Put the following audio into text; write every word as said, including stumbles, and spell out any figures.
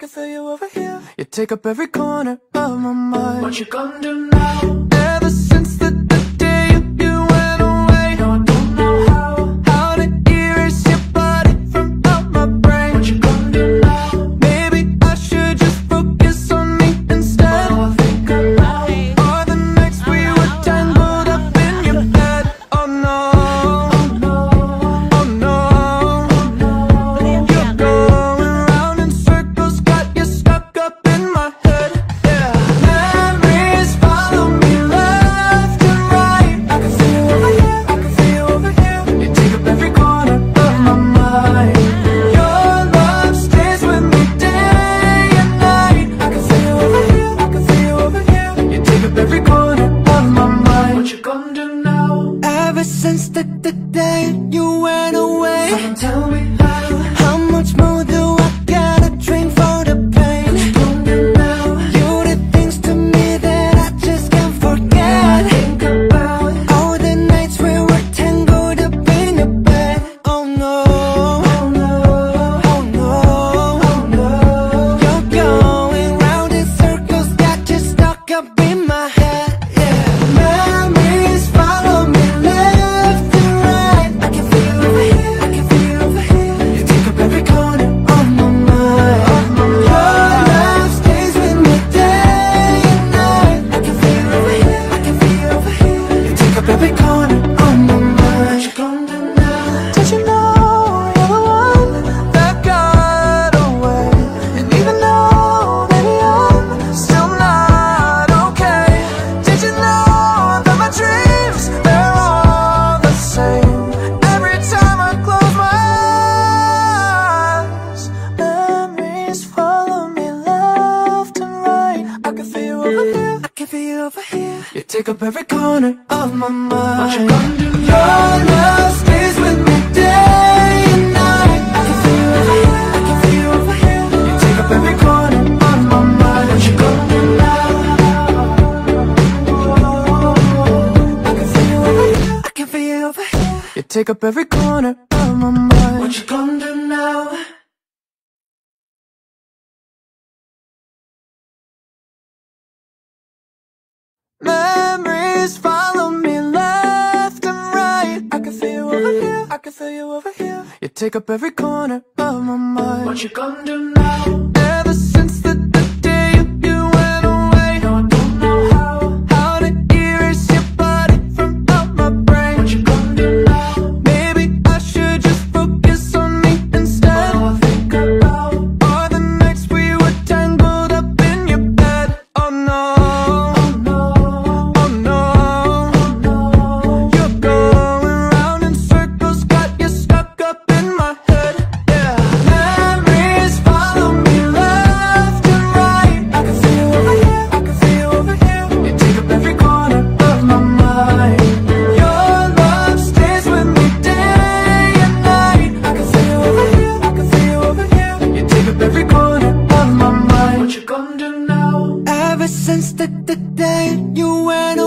can feel you over here. You take up every corner of my mind. What you gonna do now? Ever since the, the day you, you went away, No, I don't know how. how to erase your body from out my brain. What you gonna do now? Maybe I should just focus on me instead. Oh, I think about it. Or the nights we were tangled up in your bed. Oh no, Oh no, oh no, oh no. you're going round in circles, got you stuck up in my head. Yeah, memories follow me left and right. I can feel you over here, I can feel you over here. You take up every corner of my mind. Your love stays with me day and night. I can feel you over here, I can feel you over here. You take up every corner of my mind. What you gonna do now? Ever since the, the day you went away, Someone tell me how. how much more do I gotta drink for the pain? What you gonna do now? You did things to me that I just can't I forget. think about it. All the nights we were tangled up in your bed. Oh no, Oh no, oh no, oh no. you're going round in circles, got you stuck up in my head. Yeah, memories follow me left and right. I can feel you over here, I can feel you over here. You take up every corner of my mind. Your love stays with me day and night. I can feel you over here, I can feel you over here. You take up every corner of my What mind. you gonna do now? Did you know you're the one that got away? And even though, baby, I'm still not okay. Did you know that my dreams, they're all the same? Every time I close my eyes, memories follow me left and right. I can feel you over here, I can feel you over here. You take up every corner of my mind. What you gonna do Your now? love stays with me day and night. I can feel you over here, I can feel you over here. You take up every corner of my mind. What you gonna do now? I can feel you over here, I can feel you over here. You take up every corner of my mind. What you gonna do now? Memories follow me left and right. I can feel you over here, I can feel you over here. You take up every corner of my mind. What you gonna do now? Ever since the, the day you, you went away, No, I don't know how. how to erase your body from out my brain. What you gonna do now? Maybe I should just focus on me instead. Oh, I think about it. Or the nights we were tangled up in your bed. Oh no, Oh no, oh no, oh no. you're going round in circles, got you stuck up in my head. Yeah, memories follow me left and right. I can feel you over here, I can feel you over here. You take up every corner of my mind. Your love stays with me day and night. I can feel you over here, I can feel you over here. You take up every corner of my mind. What you gonna do now? Ever since the, the day you went